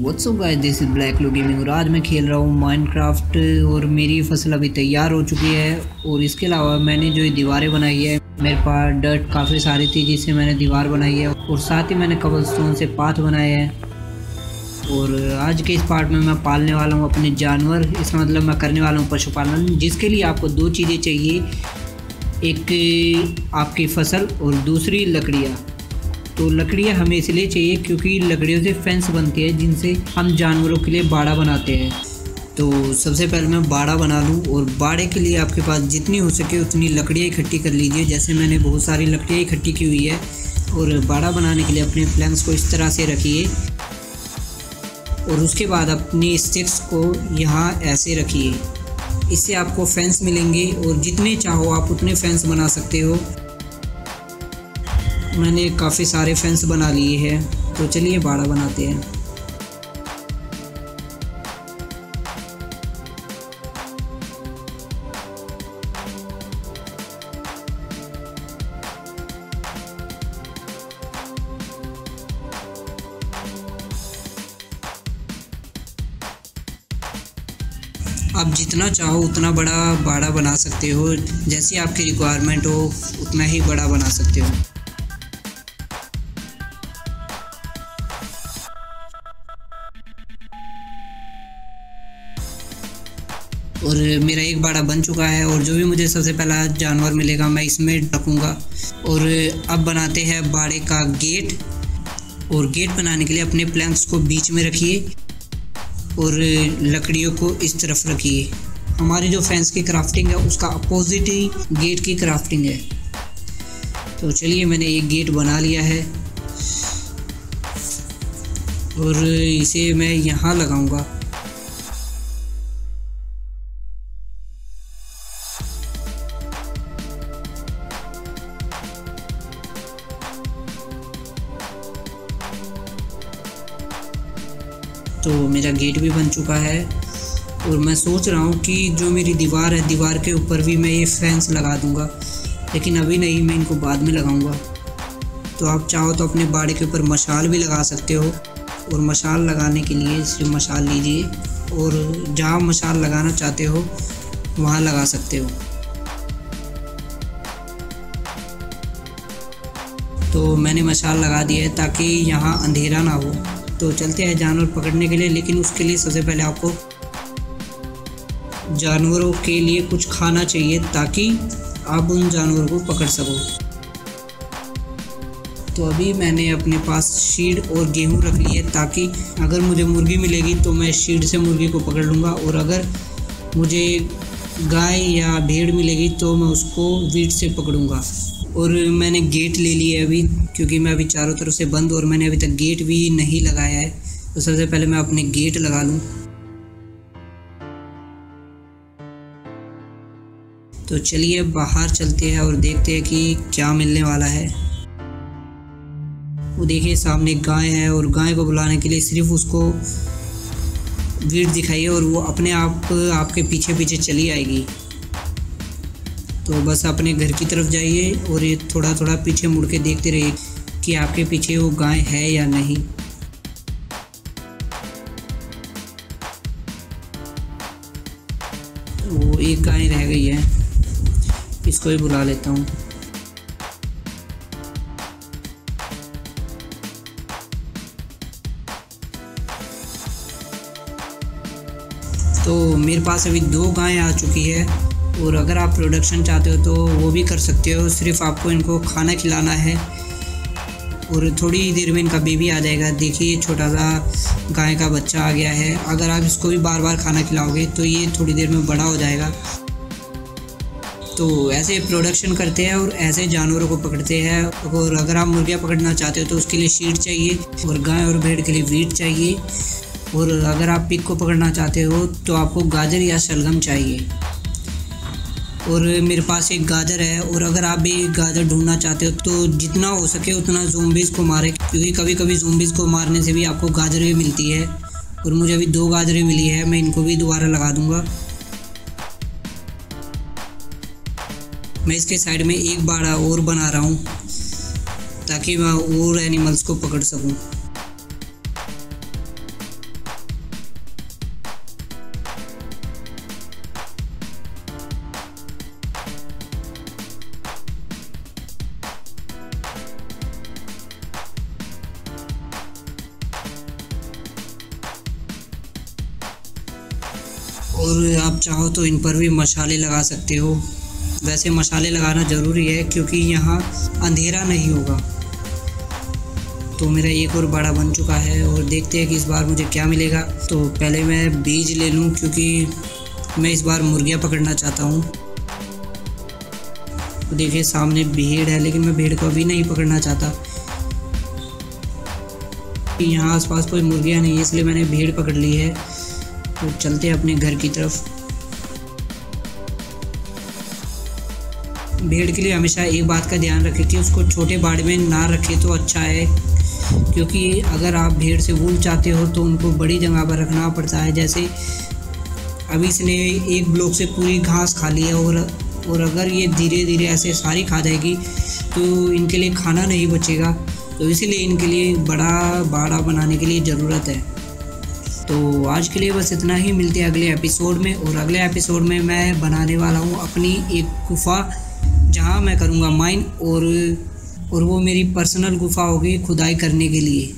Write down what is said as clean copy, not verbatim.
What's up guys, this is black low gaming और आज मैं खेल रहा हूँ माइनक्राफ्ट। और मेरी फसल अभी तैयार हो चुकी है। और इसके अलावा मैंने जो ये दीवारें बनाई है, मेरे पास डर्ट काफ़ी सारी थी जिससे मैंने दीवार बनाई है। और साथ ही मैंने कबलस्टोन से पाथ बनाए हैं। और आज के इस पार्ट में मैं पालने वाला हूँ अपने जानवर। इसका मतलब मैं करने वाला हूँ पशुपालन, जिसके लिए आपको दो चीज़ें चाहिए, एक आपकी फसल और दूसरी लकड़ियाँ। तो लकड़ियाँ हमें इसलिए चाहिए क्योंकि लकड़ियों से फेंस बनती है जिनसे हम जानवरों के लिए बाड़ा बनाते हैं। तो सबसे पहले मैं बाड़ा बना लूँ, और बाड़े के लिए आपके पास जितनी हो सके उतनी लकड़ियाँ इकट्ठी कर लीजिए। जैसे मैंने बहुत सारी लकड़ियाँ इकट्ठी की हुई है। और बाड़ा बनाने के लिए अपने प्लैंक्स को इस तरह से रखिए, और उसके बाद अपनी स्टिक्स को यहाँ ऐसे रखिए। इससे आपको फेंस मिलेंगे, और जितने चाहो आप उतने फेंस बना सकते हो। मैंने काफ़ी सारे फेंस बना लिए हैं, तो चलिए बाड़ा बनाते हैं। आप जितना चाहो उतना बड़ा बाड़ा बना सकते हो, जैसी आपकी रिक्वायरमेंट हो उतना ही बड़ा बना सकते हो। और मेरा एक बाड़ा बन चुका है, और जो भी मुझे सबसे पहला जानवर मिलेगा मैं इसमें रखूँगा। और अब बनाते हैं बाड़े का गेट। और गेट बनाने के लिए अपने प्लैंक्स को बीच में रखिए, और लकड़ियों को इस तरफ रखिए। हमारी जो फेंस की क्राफ्टिंग है उसका अपोजिट ही गेट की क्राफ्टिंग है। तो चलिए मैंने एक गेट बना लिया है, और इसे मैं यहाँ लगाऊंगा। तो मेरा गेट भी बन चुका है, और मैं सोच रहा हूँ कि जो मेरी दीवार है, दीवार के ऊपर भी मैं ये फेंस लगा दूँगा, लेकिन अभी नहीं, मैं इनको बाद में लगाऊँगा। तो आप चाहो तो अपने बाड़े के ऊपर मशाल भी लगा सकते हो। और मशाल लगाने के लिए सिर्फ मशाल लीजिए, और जहाँ मशाल लगाना चाहते हो वहाँ लगा सकते हो। तो मैंने मशाल लगा दिया है ताकि यहाँ अंधेरा ना हो। तो चलते हैं जानवर पकड़ने के लिए, लेकिन उसके लिए सबसे पहले आपको जानवरों के लिए कुछ खाना चाहिए ताकि आप उन जानवरों को पकड़ सको। तो अभी मैंने अपने पास शीड और गेहूं रख लिए, ताकि अगर मुझे मुर्गी मिलेगी तो मैं शीड से मुर्गी को पकड़ लूँगा, और अगर मुझे गाय या भेड़ मिलेगी तो मैं उसको वीट से पकड़ूँगा। और मैंने गेट ले लिया है अभी, क्योंकि मैं अभी चारों तरफ से बंद, और मैंने अभी तक गेट भी नहीं लगाया है। तो सबसे पहले मैं अपने गेट लगा लूँ। तो चलिए बाहर चलते हैं और देखते हैं कि क्या मिलने वाला है। वो देखिए सामने गाय है, और गाय को बुलाने के लिए सिर्फ उसको वीट दिखाइए और वो अपने आप आपके पीछे पीछे चली आएगी। तो बस अपने घर की तरफ जाइए, और ये थोड़ा थोड़ा पीछे मुड़ के देखते रहिए कि आपके पीछे वो गाय है या नहीं। वो एक गाय रह गई है, इसको ही बुला लेता हूँ। तो मेरे पास अभी 2 गायें आ चुकी है, और अगर आप प्रोडक्शन चाहते हो तो वो भी कर सकते हो। सिर्फ आपको इनको खाना खिलाना है, और थोड़ी देर में इनका बेबी आ जाएगा। देखिए छोटा सा गाय का बच्चा आ गया है। अगर आप इसको भी बार बार खाना खिलाओगे तो ये थोड़ी देर में बड़ा हो जाएगा। तो ऐसे प्रोडक्शन करते हैं और ऐसे जानवरों को पकड़ते हैं। और अगर आप मुर्गियाँ पकड़ना चाहते हो तो उसके लिए शीड चाहिए, और गाय और भेड़ के लिए वीट चाहिए। और अगर आप पिग को पकड़ना चाहते हो तो आपको गाजर या शलगम चाहिए। और मेरे पास एक गाजर है, और अगर आप भी गाजर ढूंढना चाहते हो तो जितना हो सके उतना ज़ोंबीज़ को मारें, क्योंकि कभी कभी ज़ोंबीज़ को मारने से भी आपको गाजरें मिलती है। और मुझे अभी 2 गाजरें मिली है, मैं इनको भी दोबारा लगा दूंगा। मैं इसके साइड में एक बाड़ा और बना रहा हूँ ताकि मैं और एनिमल्स को पकड़ सकूँ। और आप चाहो तो इन पर भी मसाले लगा सकते हो। वैसे मसाले लगाना ज़रूरी है क्योंकि यहाँ अंधेरा नहीं होगा। तो मेरा एक और बाड़ा बन चुका है और देखते हैं कि इस बार मुझे क्या मिलेगा। तो पहले मैं बीज ले लूँ क्योंकि मैं इस बार मुर्गियाँ पकड़ना चाहता हूँ। तो देखिए सामने भेड़ है, लेकिन मैं भेड़ को अभी नहीं पकड़ना चाहता। यहाँ आसपास कोई मुर्गियाँ नहीं है, इसलिए मैंने भेड़ पकड़ ली है। तो चलते हैं अपने घर की तरफ। भेड़ के लिए हमेशा एक बात का ध्यान रखें कि उसको छोटे बाड़े में ना रखें तो अच्छा है, क्योंकि अगर आप भेड़ से वूल चाहते हो तो उनको बड़ी जगह पर रखना पड़ता है। जैसे अभी इसने एक ब्लॉक से पूरी घास खा ली है और अगर ये धीरे धीरे ऐसे सारी खा जाएगी तो इनके लिए खाना नहीं बचेगा। तो इसीलिए इनके लिए बड़ा बाड़ा बनाने के लिए ज़रूरत है। तो आज के लिए बस इतना ही। मिलते हैं अगले एपिसोड में। और अगले एपिसोड में मैं बनाने वाला हूँ अपनी एक गुफ़ा, जहाँ मैं करूँगा माइन, और वो मेरी पर्सनल गुफ़ा होगी खुदाई करने के लिए।